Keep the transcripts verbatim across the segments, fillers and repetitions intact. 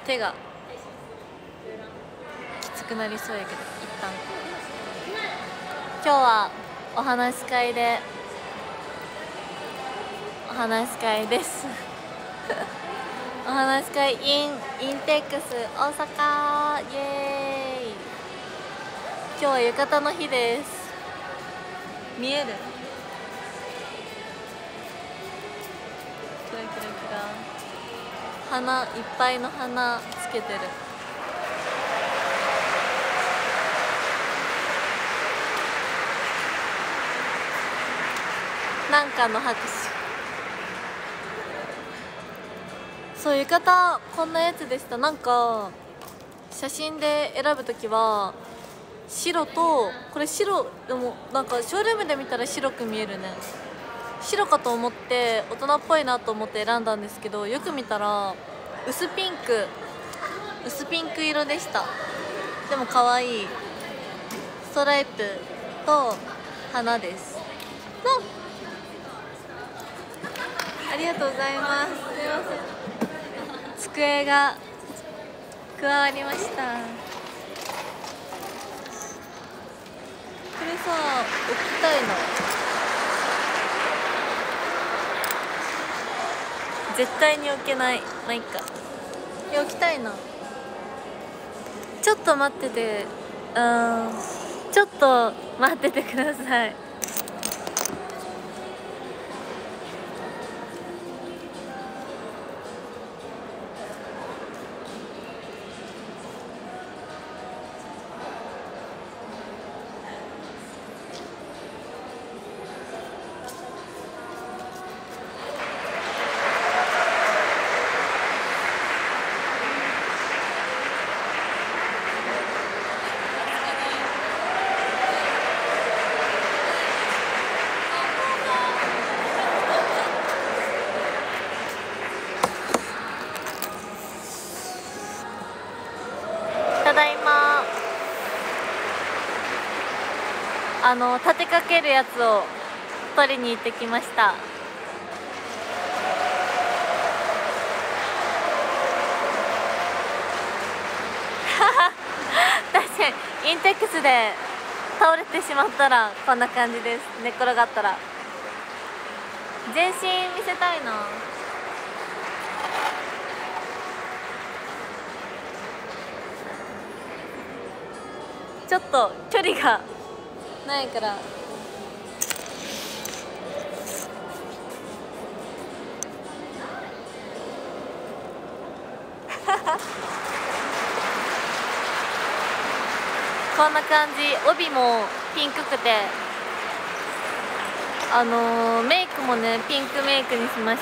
手がきつくなりそうやけど、一旦今日はお話し会でお話し会ですお話し会 in インテックス大阪、イエーイ。今日は浴衣の日です。見える？キラキラキラ、花いっぱいの花つけてる。なんかの拍手。そう、浴衣こんなやつでした。なんか写真で選ぶときは白と、これ白でもなんかショールームで見たら白く見えるね。白かと思って大人っぽいなと思って選んだんですけど、よく見たら薄ピンク薄ピンク色でした。でも可愛いストライプと花です。ありがとうございます。すいません、机が加わりました。これさ、置きたいな。絶対に置けない。まあいいか。いや、置きたいな。ちょっと待ってて、うーん、ちょっと待っててください。ただいま。あの立てかけるやつを取りに行ってきました。確かにインテックスで倒れてしまったらこんな感じです。寝っ転がったら全身見せたいな。ちょっと距離がないからこんな感じ。帯もピンクくて、あのー、メイクもねピンクメイクにしました。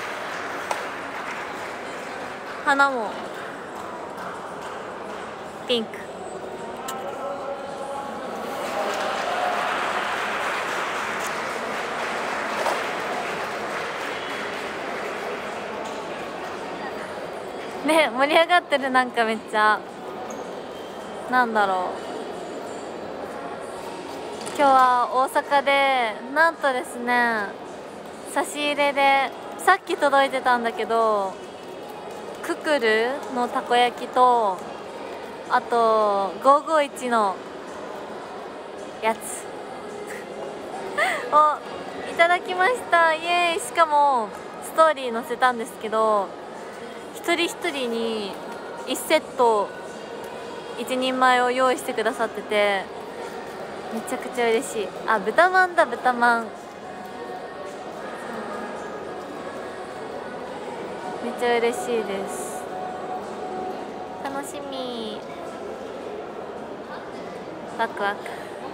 花もピンク。ね、盛り上がってる。なんかめっちゃなんだろう。今日は大阪でなんとですね、差し入れでさっき届いてたんだけど、ククルのたこ焼きと、あとごーごーいちのやつをいただきました。イエーイ。しかもストーリー載せたんですけど、一人一人にいちセットいちにんまえを用意してくださってて、めちゃくちゃ嬉しい。あ、豚まんだ、豚まん。めっちゃ嬉しいです。楽しみ。ワクワク。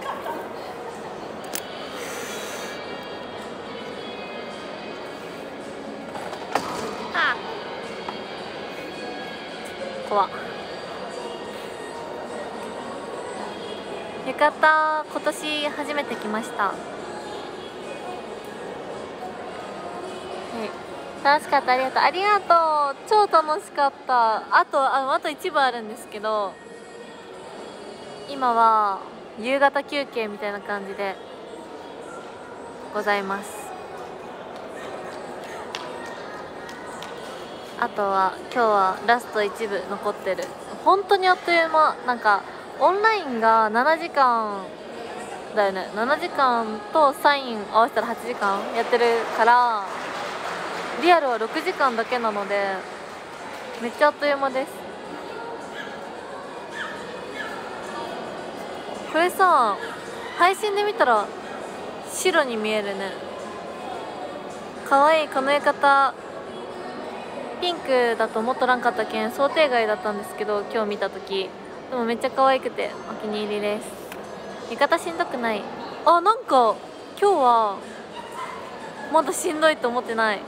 あ、怖っ。浴衣今年初めて来ました。楽しかった。ありがとう。ありがとう。超楽しかった。あとああと一部あるんですけど、今は夕方休憩みたいな感じでございます。 あとは今日はラスト一部残ってる。本当にあっという間。なんかオンラインがななじかんだよね。ななじかんとサイン合わせたらはちじかんやってるから、リアルはろくじかんだけなのでめっちゃあっという間です。これさ、配信で見たら白に見えるね。かわいい。この浴衣ピンクだと思っとらんかったけん想定外だったんですけど、今日見た時でもめっちゃ可愛くてお気に入りです。浴衣しんどくない。あ、なんか今日はまだしんどいと思ってない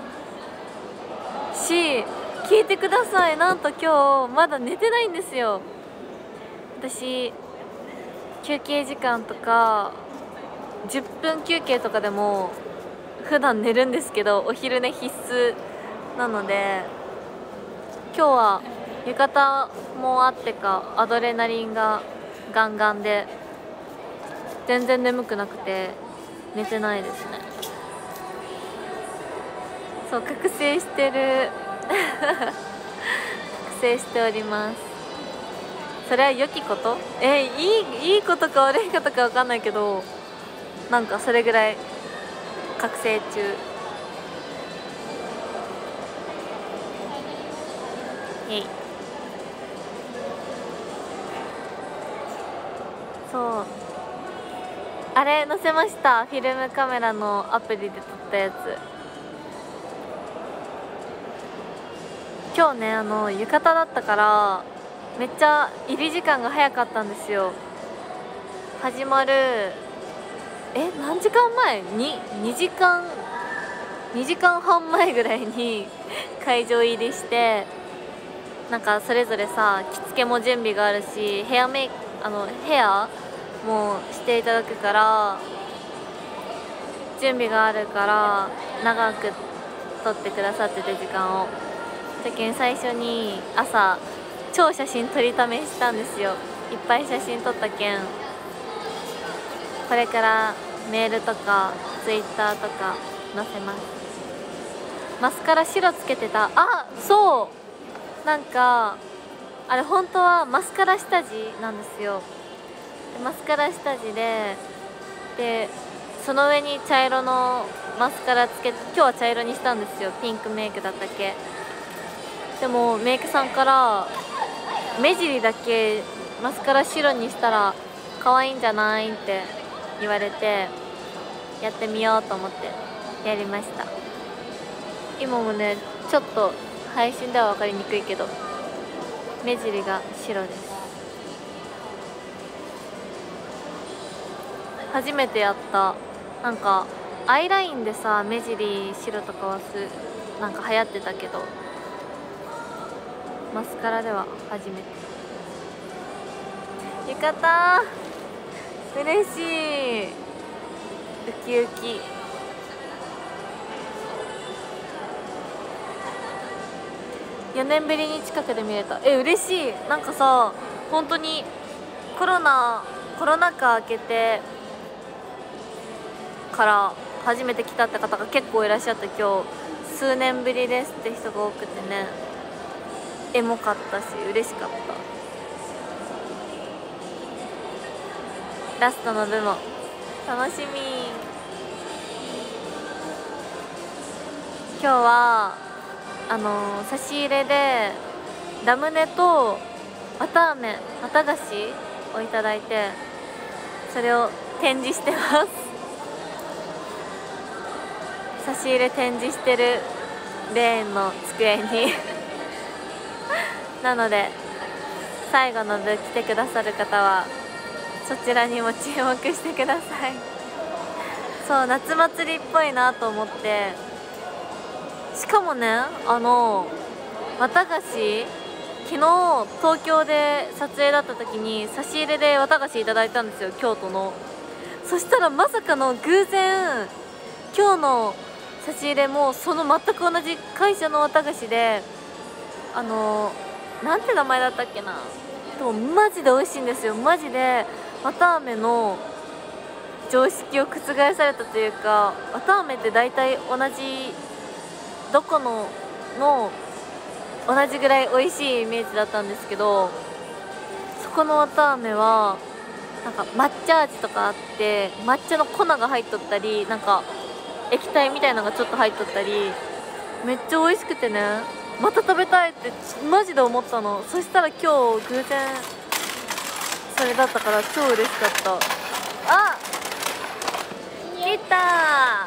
し、聞いてください。なんと今日まだ寝てないんですよ。私休憩時間とかじゅっぷん休憩とかでも普段寝るんですけど、お昼寝必須なので今日は浴衣もあってかアドレナリンがガンガンで全然眠くなくて寝てないですね。そう、覚醒してる覚醒しております。それは良きこと？えー、いいいいことか悪いことか分かんないけど、なんかそれぐらい覚醒中。イエイ。そう、あれ載せました。フィルムカメラのアプリで撮ったやつ。今日ね、あの浴衣だったからめっちゃ入り時間が早かったんですよ。始まるえ何時間前ににじかんにじかんはん前ぐらいに会場入りして、なんかそれぞれさ着付けも準備があるし、ヘアメイクあのヘアもしていただくから準備があるから長く撮ってくださってて時間を。だけん最初に朝超写真撮りためしたんですよ。いっぱい写真撮ったけん、これからメールとかツイッターとか載せます。マスカラ白つけてた。あ、そう、なんかあれ本当はマスカラ下地なんですよ。でマスカラ下地ででその上に茶色のマスカラつけて、今日は茶色にしたんですよ。ピンクメイクだったっけ。でもメイクさんから目尻だけマスカラ白にしたら可愛いんじゃないって言われて、やってみようと思ってやりました。今もねちょっと配信では分かりにくいけど目尻が白です。初めてやった。なんかアイラインでさ目尻白とかはすなんか流行ってたけど、マスカラでは初めて。浴衣嬉しい。ウキウキ。よねんぶりに近くで見れた。え、嬉しい。なんかさ、本当にコロナコロナ禍明けてから初めて来たって方が結構いらっしゃって、今日数年ぶりですって人が多くてね、エモかったし嬉しかった。ラストの部も楽しみ。今日はあのー、差し入れでラムネと綿あめ綿菓子をいただいて、それを展示してます差し入れ展示してるレーンの机になので最後の部来てくださる方はそちらにも注目してください。そう、夏祭りっぽいなと思って。しかもね、あの綿菓子、昨日東京で撮影だった時に差し入れで綿菓子いただいたんですよ、京都の。そしたらまさかの偶然今日の差し入れもその全く同じ会社の綿菓子で、あのなんて名前だったっけな。でもマジで美味しいんですよ。マジで綿あめの常識を覆されたというか、綿あめって大体同じどこのの同じぐらい美味しいイメージだったんですけど、そこの綿あめはなんか抹茶味とかあって、抹茶の粉が入っとったり、なんか液体みたいなのがちょっと入っとったり、めっちゃ美味しくてね、また食べたいってマジで思ったの。そしたら今日偶然それだったから超嬉しかった。あ、来た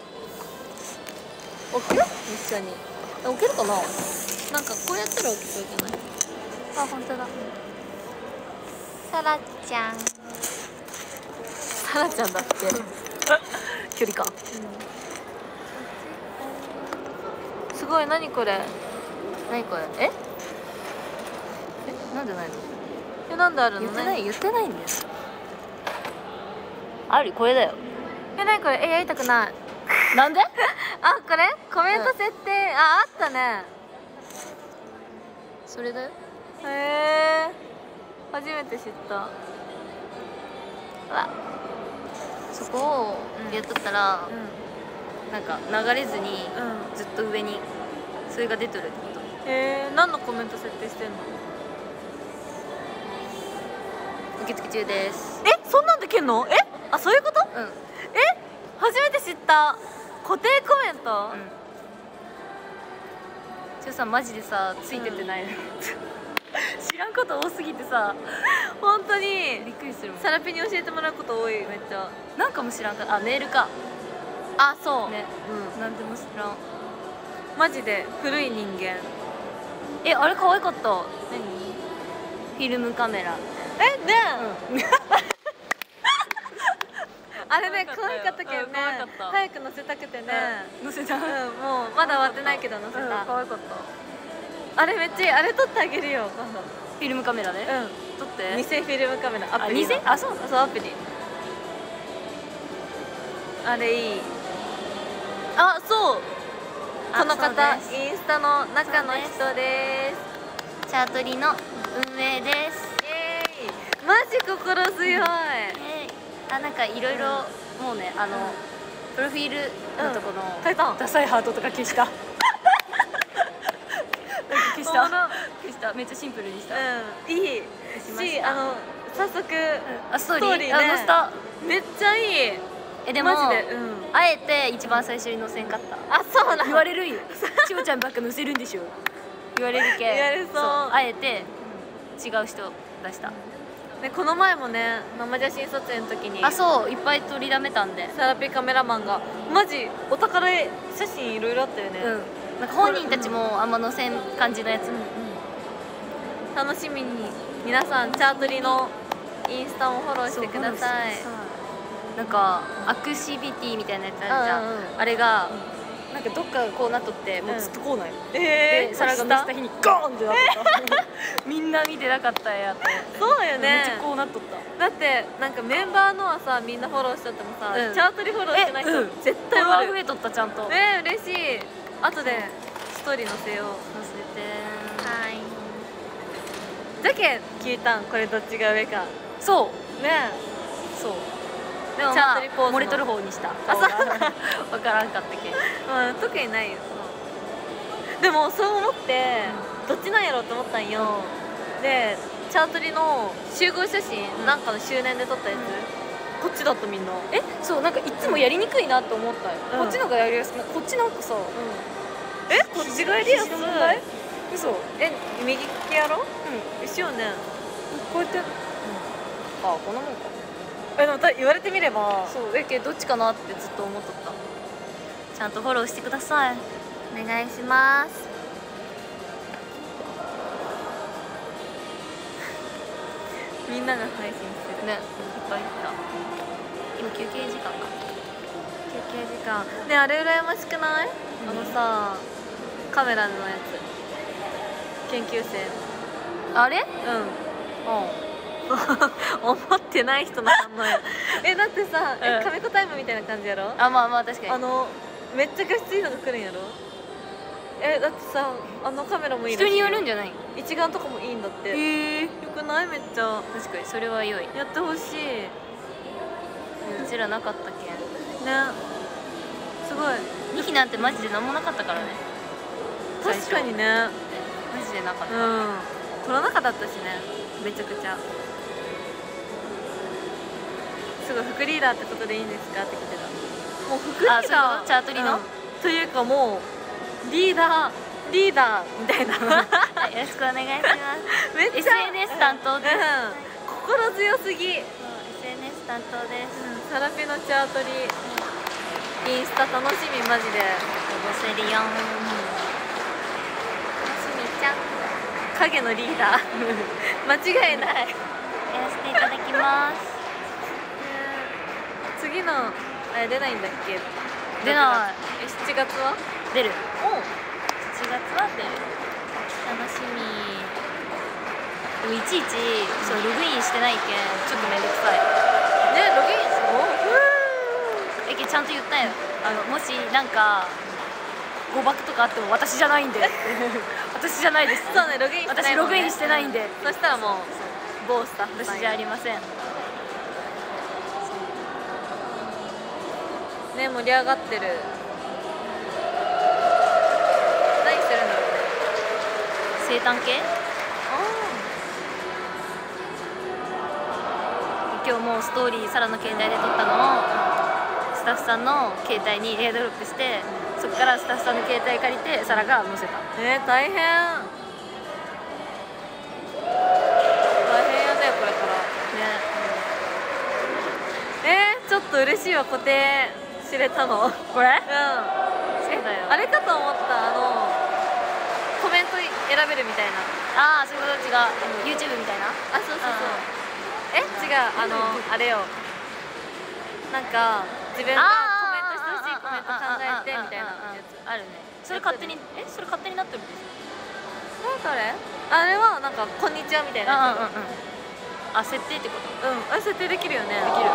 ー。置く？一緒に置けるかな。なんかこうやったら置けそうじゃない？あ、本当だ。さらちゃん、さらちゃんだって距離感、うん、すごい。何これ、何これ、ええ、なんでないの？え、なんであるの？ 言ってない、言ってないんです。ある、これだよ。 え、何これ、え、やりたくないなんで？ あ、これコメント設定、うん、あ、あったね。 それだよ。 へえ、初めて知った。わ、 そこをやっとったら、 うん、 なんか流れずに、うん、ずっと上にそれが出とるってこと。 へえ、何のコメント設定してんの？ 受付中です。 え、そんなんできんの？え、あ、そういうこと？うん。え、初めて知った。固定コメント？うん。 ちょさ、マジでさ、ついてってないの、うん、知らんこと多すぎてさ、 本当にびっくりするもん。 サラピに教えてもらうこと多い、めっちゃ。 なんかも知らんか。あ、メールか。 あ、そうね、うん、なんでも知らん。 マジで古い人間。 え、あれ可愛かった。何？フィルムカメラ。 え、ねえ、うん、あれね、可愛かったけどね、早く載せたくてね、 載せた、うん、 もうまだ終わってないけど載せた。 可愛かった。 あれめっちゃいい。あれ撮ってあげるよ、今度。 フィルムカメラで、うん、撮って。 偽フィルムカメラ、アプリ。 偽？あ、そうそう、アプリ。あれいい。あ、そう、この方インスタの中の人です。 チャートリの運営です。 イエーイ、マジ心強い。 あ、なんかいろいろもうね、あのプロフィールのとこの、 うん、 ダサいハートとか消した消した消した。めっちゃシンプルにした。 うん、いいし、あの早速、うん、 あ、ストーリーね、 めっちゃいい。 え、でもマジで、うん、あえて一番最初に載せんかった。 あ、そうなの？ 言われるんよしおちゃんばっか載せるんでしょ言われるけ。 言われそう。 あえて違う人出した。 で、この前もね、生写真撮影の時に、 あ、そう、いっぱい撮りだめたんで、 サラピカメラマンがマジお宝写真いろいろあったよね。 うん、なんか本人たちもあんま載せん感じのやつ。うんうん、 楽しみに皆さんチャートリのインスタもフォローしてください。 なんかアクシビティみたいなやつあるじゃん、うんうん、あれが、うん、なんかどっかがこうなっとってもうずっとこうなんよ、うん、で、皿が乗せた日にゴーンってなっとった、えー、みんな見てなかったやって。 そうよね、 めっちゃこうなっとった。 だってなんかメンバーのはさ、みんなフォローしちゃってもさ、うん、チャートリフォローしてない人、うん、絶対フォロワー増えとった。ちゃんとえー、嬉しい。後でストーリー載せよう。 載せて。 はい。じゃけ聞いたん、これどっちが上か。 そうね、そうでも、まあ、漏れとる方にした。あ、そう分からんかったけど、 うん、特にないよ。でもそう思ってどっちなんやろうって思ったんよ。で、チャートリの集合写真、なんかの周年で撮ったやつ、こっちだったみんな。 え、そう、なんかいつもやりにくいなと思ったよ。こっちのがやりやすくない？こっちなんかさ、 え、こっちがやりやすい。 嘘。 え、右利きやろ？うん、一緒よね。 こうやって、あ、こんなもんか。 え、でも言われてみればそう。え、けどどっちかなってずっと思っとった。ちゃんとフォローしてください。 お願いします。みんなが配信するね、いっぱいいた。今休憩時間か。 休憩時間ね。あれ羨ましくない？あのさ、カメラのやつ、研究生。 あれ？うん。 思ってない人の反応や。え、だってさ、え、カメコタイムみたいな感じやろ？ あ、まあまあ確かに。 あのめっちゃ画質いいのが来るんやろ？え、だってさ、あのカメラもいいらしい。 人によるんじゃない？ 一眼とかもいいんだって。 へえ、 よくない？めっちゃ。 確かにそれは良い。 やってほしい。 うちらなかったけんね。すごい。 にきなんてマジで何もなかったからね。 確かにね。 マジでなかった。 うん、コロナ禍だったしね、めちゃくちゃ。すごい副リーダーってことでいいんですかって聞いてた。もう副リーダー、 あ、そういうことチャートリの、 うん、というかもうリーダーリーダーみたいなはい、よろしくお願いしますめっちゃエスエヌエス 担当です、 うん、心強すぎ、うん、エスエヌエス 担当です、 うん、サラペのチャートリ、インスタ楽しみマジで。 ボセリオン、楽しみちゃん、 影のリーダー間違いない。やらせていただきます。 次のあれ出ないんだっけ？ 出ない。 え、しちがつは出る。 おう、 しちがつは出る。楽しみ。でもいちいちそうログインしてないけんちょっとめんどくさいね。ログインしおうえけちゃんと言ったよ。あのもしなんか誤爆とかあっても私じゃないんで私じゃないです。 そうね、ログインしてないもんね。 私ログインしてないんで、 そしたらもう某スタッフさん私じゃありませんね。盛り上がってる。何してるんだろうね。 生誕系。今日もストーリーサラの携帯で撮ったのをスタッフさんの携帯にエアドロップして、そこからスタッフさんの携帯借りてサラが載せた。 えー、大変大変やね、これからね、 えー、ちょっと嬉しいわ、固定知れたの。 これうん、 そうだよ。 あれかと思った。あのコメント選べるみたいな。 ああ、そういうこと。違う、 YouTube みたいな。 あ、そうそうそう。え、違う、あのあれよ、なんか自分がコメントしてほしいコメント考えてみたいなやつあるね。それ勝手に、え、それ勝手になってるんですえ、どれ？あれはなんかこんにちはみたいなやつ。 うんうんうん。あ、設定ってこと？ うん、あれ設定できるよね。 できる。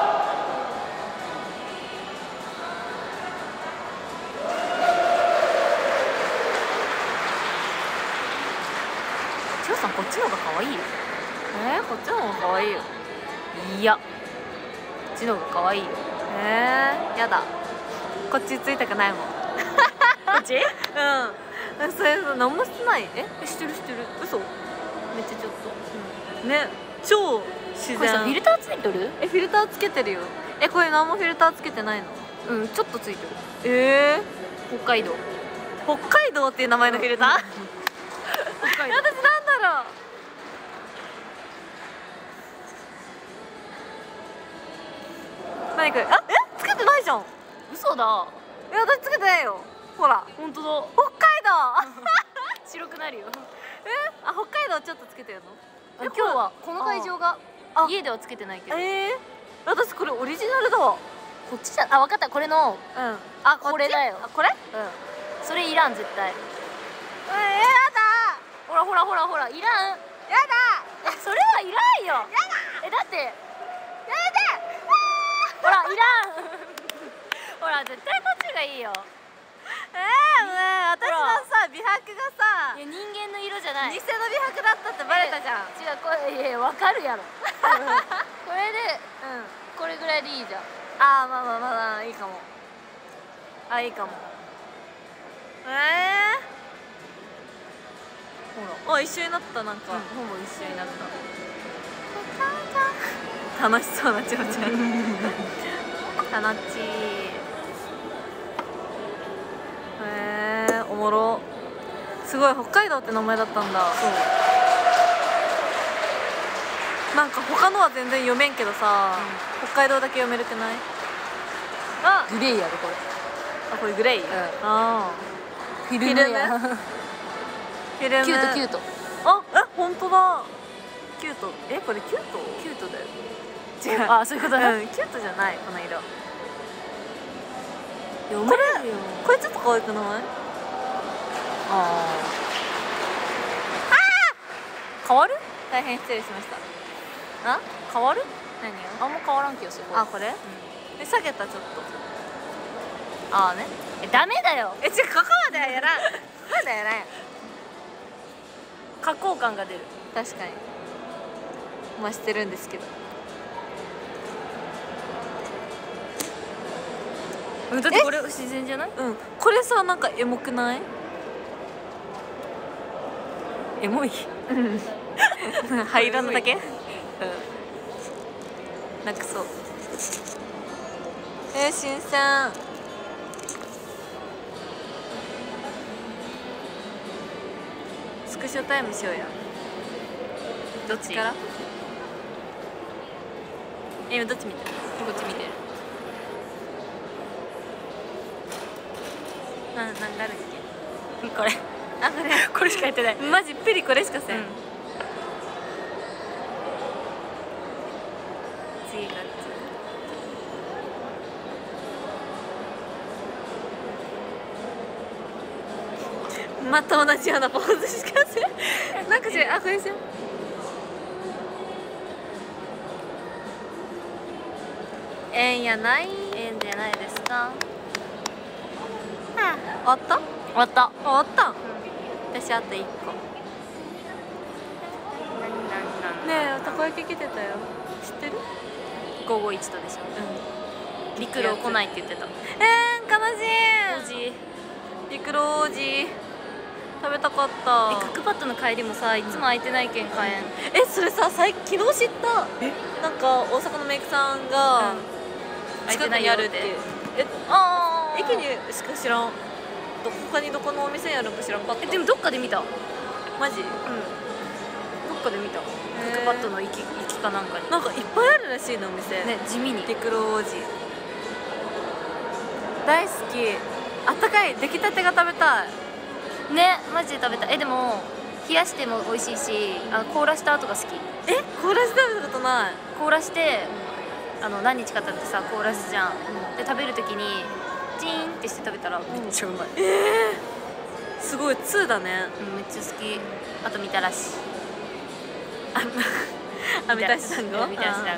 千代さんこっちの方が可愛いよ。 えー、こっちの方が可愛いよ。 いや、こっちの方が可愛いよ。 えー、やだ。こっちついたくないもん。こっち？ うん。それ何もしてない。え？ え、してるしてる。 嘘？ めっちゃちょっと。 ね、超自これさ、フィ然。 ルターついとる？ え、フィルターつけてるよ。え、これ何もフィルターつけてないの？ うん、ちょっとついてる。 え北海道。 ー、北海道っていう名前のフィルター？ 北海道。 私なんだろう。何これ？あ、え、つけてないじゃん。 嘘だ。 え、私つけてないよ。ほら、 本当だ。 北海道。 白くなるよ。 え、あ、北海道ちょっとつけてるの？ 今日はこの会場があ家ではつけてないけど。 えー、私これオリジナルだわ。 こっちじゃ、あ、分かった。これの、 うん。あ、 これだよ。 あ、これ？ うん。それいらん絶対。 えー、やだ。 ほらほらほらほら、いらん。 やだ。 え、それはいらんよ。 やだ。 え、だって。 やだ。 ほら、いらん。ほら、絶対こっちがいいよ。 えー、もう私のさ美白がさ、 いや、人間の色じゃない。 偽の美白だったってバレたじゃん。 違う、これ、いや、わかるやろ。これで、 うん。 これぐらいでいいじゃん。 あー、まあまあまあいいかも。あ、いいかも。えー。ほら、あ、一緒になったなんか。 うん、ほぼ一緒になった。 楽しそうなちょうちゃん。 たなっち。 へえ、おもろ。すごい、北海道って名前だったんだ。 そう。 なんか他のは全然読めんけどさ、うん、北海道だけ読めるくない？あ、 グレイやろこれ。 あ、これグレイ？うん、ああ、 フィルムや。 フィルム。 キュートキュート。 あ、え、本当だ。キュート。え、これキュート？ キュートだよ。 違う。 あ、そういうことだ。 うん、キュートじゃない、この色。 読めるよ。 これちょっと可愛くない？ああ。ああ。変わる？大変失礼しました。あ？ 変わる？ 何よ？ あんま変わらんけどすごい。 あ、これ？うん。え、下げたちょっと。 ああね。え、ダメだよ。 え、違う、ここまではやらん。ここまではやらん。 加工感が出る。 確かに。まあしてるんですけど。 だってこれ自然じゃない？ うん。これさ、なんかエモくない？ エモい。 灰色のだけ、うん、なくそう。えー、新鮮。スクショタイムしようや。 どっちから今どっち見てる？ こっち見てる。 な、なんだっけこれ。 あ、これこれしかやってない。 マジプリこれしかせん、うん、次がまた同じようなポーズしかせんなんかしら、あ、これですよ。ええんやない。 ええんじゃないですか。 終わった？ 終わった。 終わった。うん、私あといっこ。ねえ、たこ焼き来てたよ。知ってる？ ごごいちとでしょ。うん。陸路来ないって言ってた。 えー、悲しい。 王子。 陸路王子。食べたかった。 え、クックパッドの帰りもさ、いつも空いてないけん買えん。 え、それさ、最昨日知った。え、なんか大阪のメイクさんが近くにあるって。え、ああ、駅にしか知らん。ど他にどこのお店にあるのか知らんかった。 え、でもどっかで見た。 マジ？うん。 どっかで見た。クックパッドの行き行きかなんかに。 なんかいっぱいあるらしいのお店。 ね、地味に。 陸路王子。大好き。あったかい出来たてが食べたい。 ね、マジで食べたい。え、でも冷やしても美味しいし、あの凍らした後が好き。 え、凍らして食べたことない。 凍らして、あの何日か経ってさ、凍らすじゃん、うん、で食べる時にチーンってして食べたらめっちゃうまい。 ええー、すごいツーだね。 うん、めっちゃ好き。あとみたらし。 あ、みたらし団子。 みたらし団子。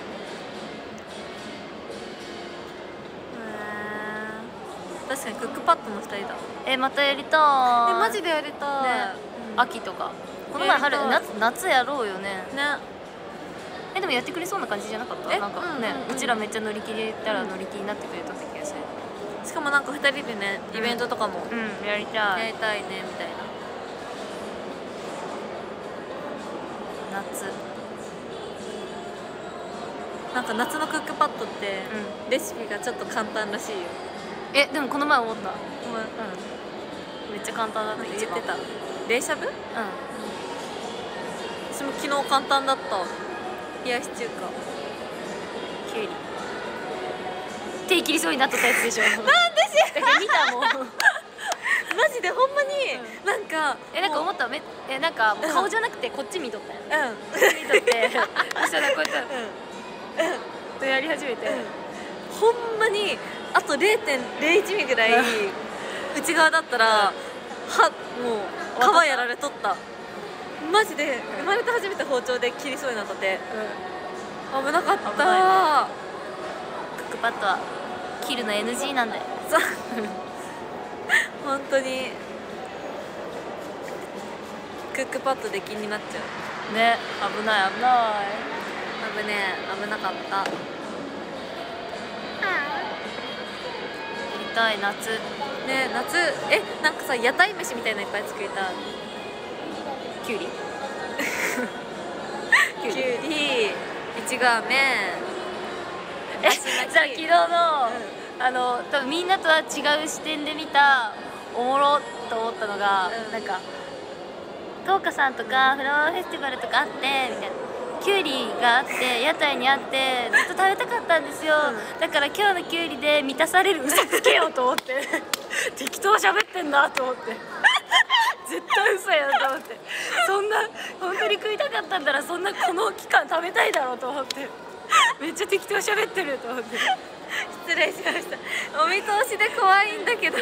確かにクックパッドのふたりだ。 え、またやりたい。 え、マジでやりたい、ね、 うん、秋とか。この前春、夏、夏やろうよね。 ね。 え、でもやってくれそうな感じじゃなかった？なんかね、うちらめっちゃ乗り気で言ったら乗り気になってくれた気がする。 しかもなんかふたりでね、イベントとかも、 うん、やりたい。 やりたいねみたいな。 夏。 なんか夏のクックパッドってレシピがちょっと簡単らしいよ。 え、でもこの前思った。うん、めっちゃ簡単だった。 言ってた。冷しゃぶ？うん。私も昨日簡単だった。冷やし中華。 きゅうり。手切りそうになっとったやつでしょ。なんでし？見たもん。マジでほんまになんかえ、なんか思っためえ、なんか顔じゃなくてこっち見とったよ。 うん。 こっち見とって、そしたらこうやってとやり始めて、 ほんまにあと れいてんれいいち ミリぐらい内側だったらはもう皮やられとった。マジで生まれて初めて包丁で切りそうになったって。危なかった。 クックパッドは切るの エヌジー なんだよ。 本当にクックパッドで気になっちゃうね。危ない危ない。 危ねえ、危なかった。やりたい夏ね。夏、え、なんかさ、屋台飯みたいなのいっぱい作りたい。 きゅうりきゅうり、いちご飴。 え、じゃあ昨日の、うん、あの多分みんなとは違う視点で見たおもろと思ったのが、うん、なんか福岡さんとかフラワーフェスティバルとかあってみたいな、きゅうりがあって屋台にあってずっと食べたかったんですよ、うん、だから今日のきゅうりで満たされる嘘つけようと思って適当喋ってんなと思って絶対嘘やと思って、そんな本当に食いたかったんだらそんなこの期間食べたいだろうと思ってめっちゃ適当喋ってると思って。 失礼しました。お見通しで怖いんだけど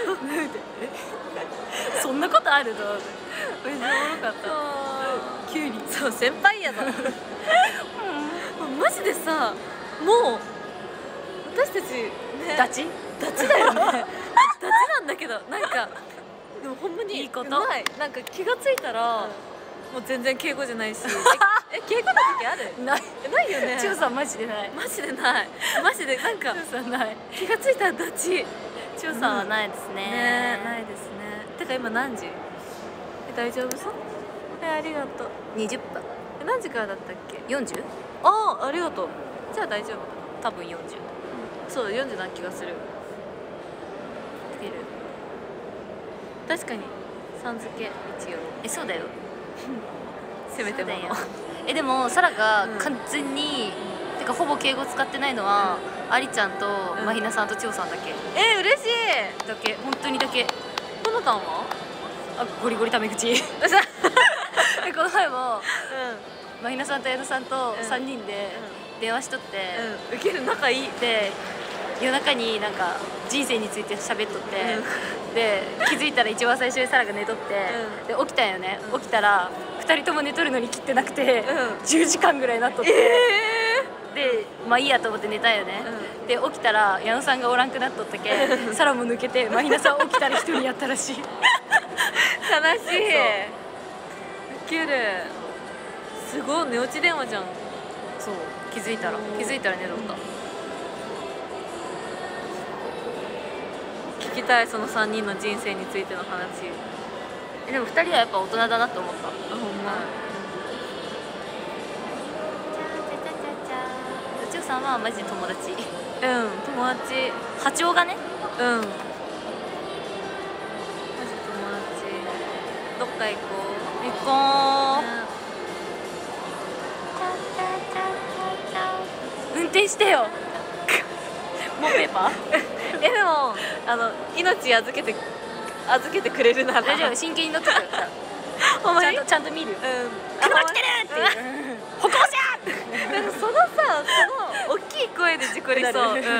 そんなことあると思ってめっちゃおもろかった。きゅうり、 そう先輩やな、うん、マジでさ、もう私たちね、 ダチダチだよねダチなんだけど、なんかでもほんまにいいこと。 ないなんか気がついたら、うん、もう全然敬語じゃないしえ、敬語の時ある？ ないないよね。 千代さんマジでない。 マジでない。マジでなんか千代さんない。 気がついたらダチ。 千代さんはないですね。 ね、ないですね。てか今何時？え、大丈夫そう？ えありがとう。 にじゅっぷん。 え何時からだったっけ？ よんじゅう？ ああありがとう。じゃあ大丈夫だ。 多分よんじゅう。 そうよんじゅうな気がする。 出る。 確かにさん付け一応えそうだよ。 せめてもの。 そうだよえでもサラがうん完全に、てかほぼ敬語使ってないのは、ありちゃんとうんまひなさんと千代さんだけえ嬉しい。 だけ、本当にだけ。 ほのたんは？ あゴリゴリタメ口でこの前もまひなさんと矢野さんとさんにんで電話しとって、 うん受ける仲いい。 で夜中になんか人生について喋っとって、で気づいたら一番最初にサラが寝とって、 うんで起きたんよね、起きたらふたりとも寝とるのに切ってなくて、 うんじゅうじかんぐらいなっとって、 えでまあいいやと思って寝たんよね、 うで起きたら矢野さんがおらんくなっとったけサラも抜けてまひなさん起きたら一人やったらしいー、悲しい。ウケる。すごい寝落ち電話じゃん。 そう気づいたら気づいたら寝とった。 聞きたいそのさんにんの人生についての話。 えでもふたりはやっぱ大人だなと思った。 あほんま。 千代さんはマジで友達。 うん友達。 波長がね。 うんマジ友達。どっか行こう。 行こう。運転してよ。もうペーパー？ えでもあの命預けて預けてくれるなら大丈夫、真剣に乗ってくるからほんまにちゃんとちゃんと見るよ。 うん車来てるっていう歩行者なんかそのさその大きい声で事故りそう。 なるうんでも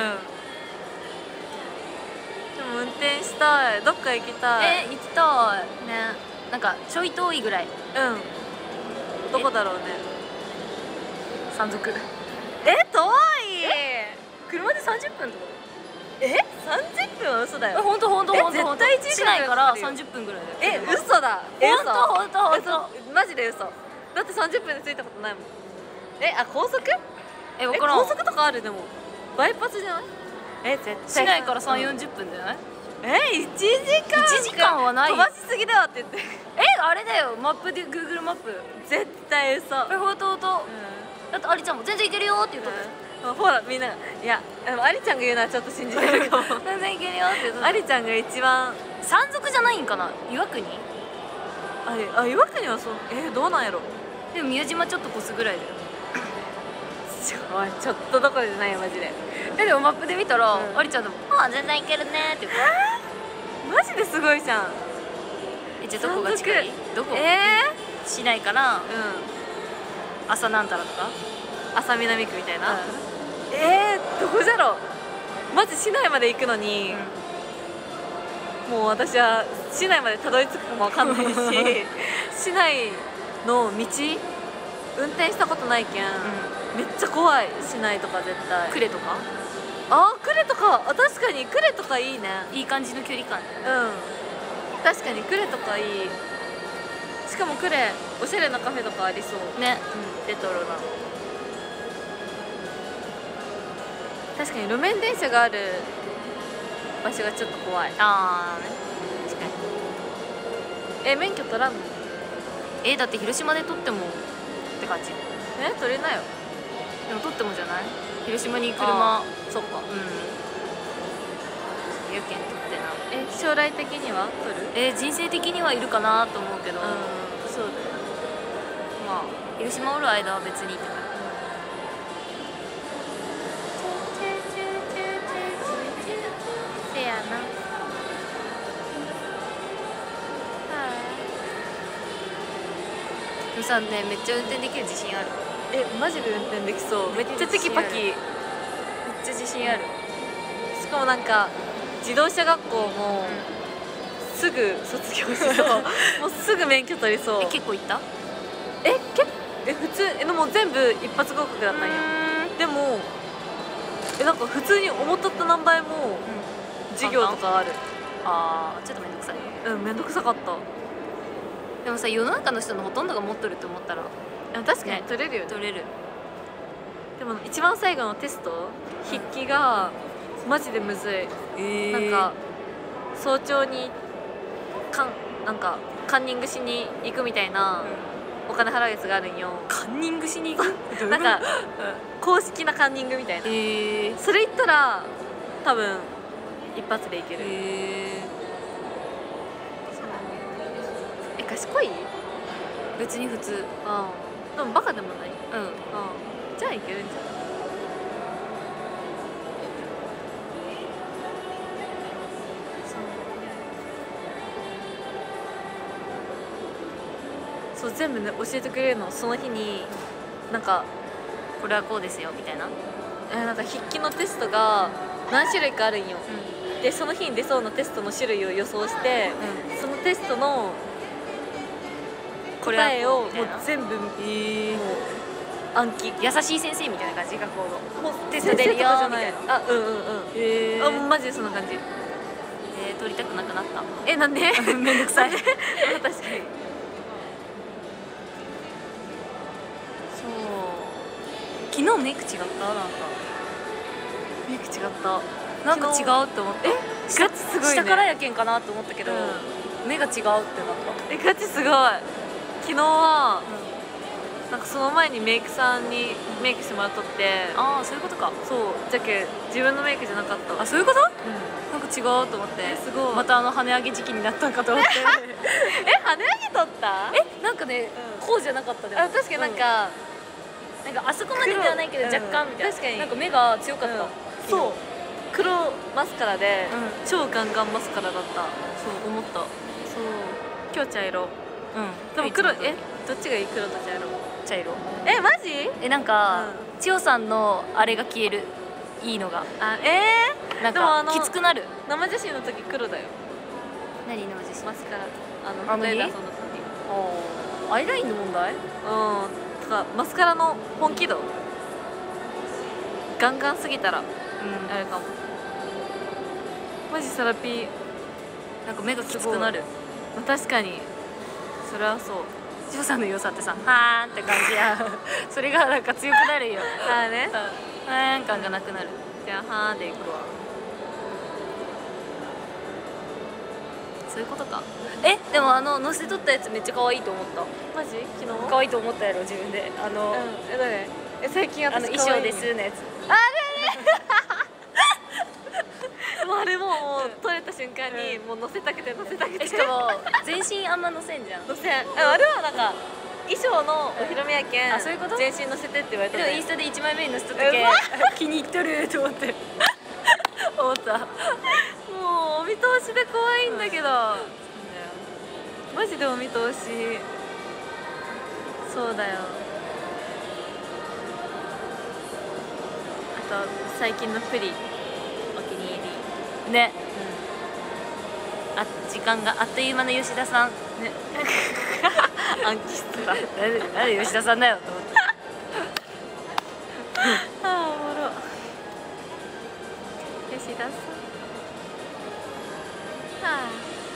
運転したい。どっか行きたい。 え行きたいね。なんかちょい遠いぐらい。 うんどこだろうね。 山賊。 え遠い。 車でさんじゅっぷんってこえさんじゅっぷんは嘘だと？えよ。 ほんとほんとえほんとほんと。 絶対いちじかん市内からかかるよさんじゅっぷんぐらいだよ。 え嘘だ。え嘘ほんとほんとほんと。 嘘マジで嘘だってさんじゅっぷんで着いたことないもん。えあ高速？ええ分からん。 高速とかある？でもバイパスじゃない？え絶対市内からさんじゅうよんじゅっぷんじゃない？ えいちじかんいちじかんはない飛ばしすぎだわって言ってえあれだよ、マップで Google マップ。 絶対嘘。 えほんとほんと。だってありちゃんも全然いけるよって言うとった。 うん、ほらみんながいやでもありちゃんが言うのはちょっと信じてるかも全然いけるよって言うとった。 ありちゃんが一番山賊じゃないんかな、岩国。 あれあ岩国はそうえー、どうなんやろ。 でも宮島ちょっと越すぐらいだよ。 ちょおいちょっとどころじゃないよマジで。 えでもマップで見たら、 うんありちゃんでも「あ全然いけるね」って言ってマジですごいじゃん。 えじゃあどこが近い？どこ？ え市内からー、うん朝なんたらとか。 朝南区みたいな、えー、どこじゃろう。まず市内まで行くのに、もう私は市内までたどり着くかもわかんないし市内の道運転したことないけん、めっちゃ怖い。市内とか絶対呉とかあー呉とかあ確かに呉とかいいね。 いい感じの距離感。 うん確かに呉とかいい。しかも呉おしゃれなカフェとかありそうね、 うん、レトロな。確かに路面電車がある場所がちょっと怖い。 ああね、確かに。 え免許取らんの？ えだって広島で撮ってもって感じ。 え取れなよ。 でも撮ってもじゃない？広島に車。 そっか。 うん有権取ってな。 え将来的には取る？ え人生的にはいるかなと思うけど、 うんそうだよ。 まあ広島おる間は別にって感じ。せやな。でもさね、めっちゃ運転できる自信ある。 えマジで運転できそう。めっちゃテキパキ。 めっちゃ自信ある。 しかもなんか自動車学校もすぐ卒業しそうもうすぐ免許取りそう。 え結構行った？ えけえ普通えでも全部一発合格だったんや。でもえなんか普通に思っとった何倍も授業とかある。 ああちょっとめんどくさい。 うんめんどくさかった。 でもさ世の中の人のほとんどが持っとるって思ったら確かにね取れるよね。 取れる。 でも一番最後のテスト筆記がマジでむずい。 えー、 なんか早朝にかんなんかカンニングしに行くみたいなお金払うやつがあるんよ。 カンニングしに行くなんか公式なカンニングみたいな。 ええ、 それ行ったら多分一発でいける。 ええ、賢い？ 別に普通。 ああ、でもバカでもない。 うん。 ああ、じゃあいけるんじゃない？そう、全部ね教えてくれるの。その日になんかこれはこうですよみたいな。 えーなんか筆記のテストが何種類かあるんよ。でその日に出そうなテストの種類を予想して、 うん、 そのテストのこれは答えをもうこうみたいな。 全部もうえー、 暗記。 優しい先生みたいな感じ学校の。 もうテスト出るよ先生とかじゃない。 みたいあ、うんうんうん。 えあ、マジでそんな感じ。 えー、取りたくなくなった。 え、なんで？ めんどくさい。 あ、確かに。 そう昨日メイク違ったなんかメイク違った。 なんか違うって思った。 え、ガチすごいね。 下からやけんかなって思ったけど、 う目が違うってなった。 え、ガチすごい。昨日はなんかその前にメイクさんにメイクしてもらっとって、 ああそういうことか。 そうじゃけ自分のメイクじゃなかったわ。 あ、そういうこと？ うん、 なんか違うと思って。 え、すごい。 またあの跳ね上げ時期になったんかと思って。 え、跳ね上げとった？ え、なんかね、 うん、 こうじゃなかったでも。 あ、確かになんか、 うん、なんかあそこまでではないけど若干みたいな、 うん、確かになんか目が強かった、うん、 そう黒マスカラで、 うん、 超ガンガンマスカラだった。 そう思った。そう今日茶色。 うん、 でも黒、え、どっちがいい？黒と茶色？ 茶色。 え、マジ？ え、なんか、 うん、 千代さんのあれが消える、いいのが。 あ、えー、 なんかきつくなる。 生写真の時黒だよ。 何生写真？ マスカラ、あのあの日？ 二人で遊んだ時。 アイラインの問題？うん、 とかマスカラの本気度ガンガンすぎたら、うん、あれかも。マジサラピーなんか目がきつくなる。 まあ、確かにそれはそう。 千代さんの良さってさ、はーんって感じや。それがなんか強くなるよ。 ああね、 はーん感がなくなる。 じゃあはーんでいくわ。 そういうことか。え、でもあの載せとったやつめっちゃ可愛いと思った。 マジ？昨日可愛いと思ったやろ自分で。あの、 うん、え、どれ？え、最近あの衣装ですのやつ。 あれね。もうあれももう撮れた瞬間にもう載せたくて載せたくて。 しかも全身あんま載せんじゃん。 載せん。あれはなんか衣装のお披露目やけん。 あ、そういうこと？ 全身載せてって言われた。 でもインスタでいちまいめに載せとったけ気に入っとると思って思った。 もうお見通しで怖いんだけど、マジでお見通し。そうだよ。あと最近のプリお気に入りね、うん、あ、時間があっという間の吉田さんね。 暗記してた。 なんで吉田さんだよと思って。 ああ、おもろ。吉田さん。はあ。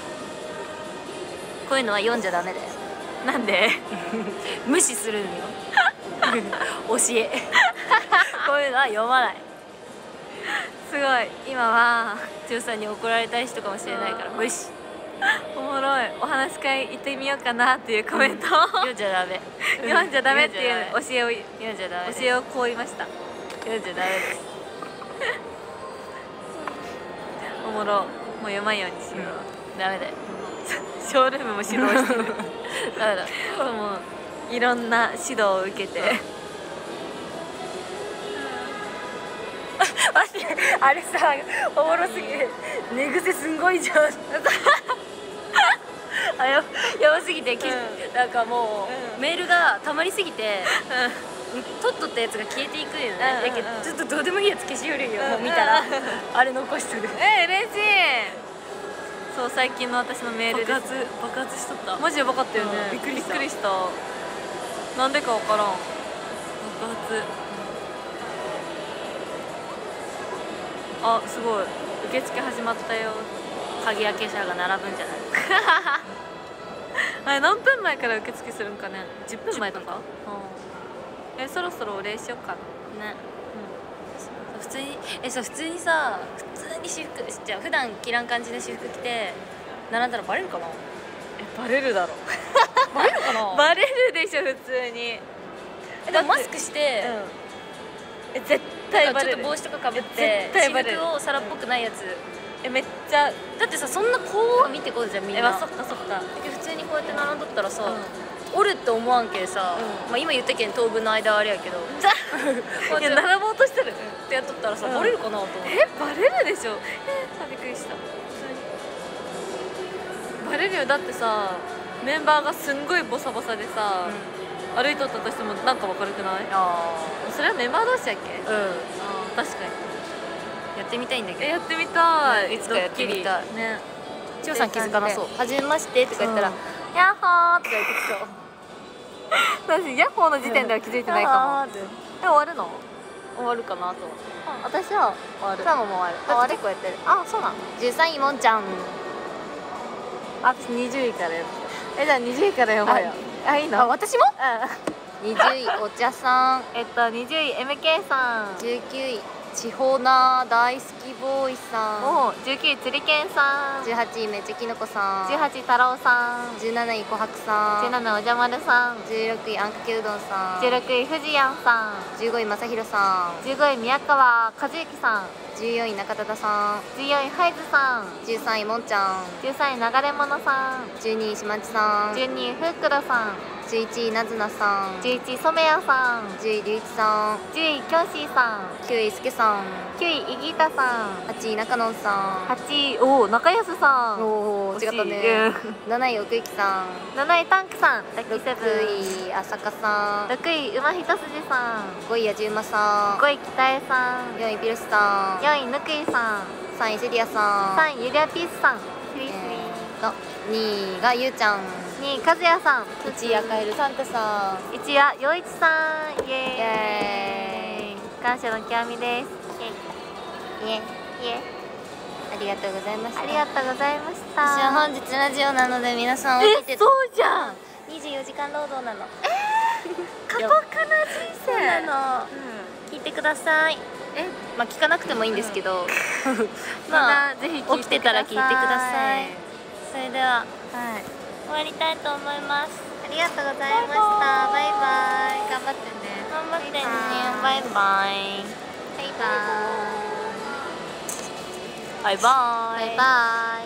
こういうのは読んじゃダメだよ。 なんで？ 無視するんよ。教え。こういうのは読まない。 すごい。今は千代さんに怒られたい人かもしれないから無視。 おもろい。お話し会行ってみようかなっていうコメントを読んじゃダメ。 読んじゃダメっていう教えを読んじゃダメです。 教えをこう言いました。 読んじゃダメです。 おもろ。もう読まんようにしよう。 うん、ダメだよ。 ショールームも指導してる。 ダメだ。 もういろんな指導を受けて。 待って、あれさ、おもろすぎて寝癖すんごいじゃん。あ、ややばすぎて、うん、なんかもう、うん、メールがたまりすぎて、うん、取っとったやつが消えていくよね。だけどちょっとどうでもいいやつ消しよるよ、もう見たら。あれ残しとる。 え、嬉しい。そう、最近の私のメールです。 爆発爆発しとった。 マジやばかったよね。 びっくりした。 びっくりした。なんでかわからん。爆発。あ、すごい。受付始まったよ。 鍵開け者が並ぶんじゃない？ あれ何分前から受付するんかね。じゅっぷんまえとか。うん、え、そろそろお礼しよっかな。 ね。うん、普通にえそう普通にさ普通に私服じゃあ普段着らん感じで私服着て並んだらバレるかな？ え、バレるだろ。 バレるかな。 バレるでしょ普通に。 えでもマスクして、 え絶対バレる。 ちょっと帽子とかかぶって絶対バレる。 私服を皿っぽくないやつ、 えめっちゃだってさそんなこう見てこうじゃんみんな。 えまあそっかそっか。 普通にこうやって並んどったらさ、おるって思わんけさ、まあ今言ったけん当分の間はあれやけど、 じゃあいや並ぼうとしてるってやっとったらさバレるかなと思って。 えバレるでしょ。えびっくりした。バレるよ。だってさメンバーがすんごいボサボサでさ歩いとったとしてもなんかわかるくない？ あそれはメンバー同士やっけ？ あうんあ確かにやってみたいんだけど。 えやってみたい。 いつかやってみたいね。 千代さん気づかなそう。はじめましてとか言ったらヤッホーとか言ってきそう。私ヤッホーの時点では気づいてないかも。え終わるの？ 終わるかなと。 私は終わる。サーモンも終わる。 終わる結構やってる。あそうなの？ じゅうさんいもんちゃん。 あ私にじゅういからやる。えじゃあにじゅういからやばいよ。あいいの？ あ私も？ うん。 にじゅういお茶さん。 えっとにじゅうい エムケー さん。 じゅうきゅういちほな大好きボーイさん。 おじゅうきゅういつりけんさん。 じゅうはちいめっちゃきのこさん。 じゅうはちい太郎さん。 じゅうなないこはくさん。 じゅうななおじゃまるさん。 じゅうろくいあんかけうどんさん。 じゅうろくいふじやんさん。 じゅうごいまさひろさん。 じゅうごい宮川和之さん。 じゅうよんい中田さん。 じゅうよんいハイズさん。 じゅうさんいもんちゃん。 じゅうさんい流れ者さん。 じゅうにいしまんちさん。 じゅうにいふっくろさん。 じゅういちいなずなさん。 じゅういちい染谷さん。 じゅういりゅういちさん。 じゅういきょうしーさん。 きゅういすけさん。 きゅういいぎたさん。 はちいなかのんさん。 はちいおお中安さん。 おお違ったね。なない奥行さん。 なないタンクさん。ラッキーセろくブン。 いあさかさん。 ろくい馬一筋さん。 ごいやじうまさん。 ごい北江さん。 よんいピルスさん。 よんいぬくいさん。 さんいセリアさん。 さんいゆりあピースさん。スリスリのにいがゆうちゃん。 にいかずやさん。 いちいあかえるサンタさん。 いちいはよういちさん。イエーイ。 イエーイ感謝の極みです。 イエイイエありがとうございました。 ありがとうございました。 私は本日ラジオなので皆さん起きてえそうじゃん。 にじゅうよじかん労働なの。 過酷な人生。 そうなの。聞いてください。 えまあ聞かなくてもいいんですけど、 まあぜひ起きてたら聞いてください。それでははい終わりたいと思います。 ありがとうございました。バイバイ。頑張ってね。 頑張ってね。 バイバイバイ。 バイ。 バイバイ。 バイバイ。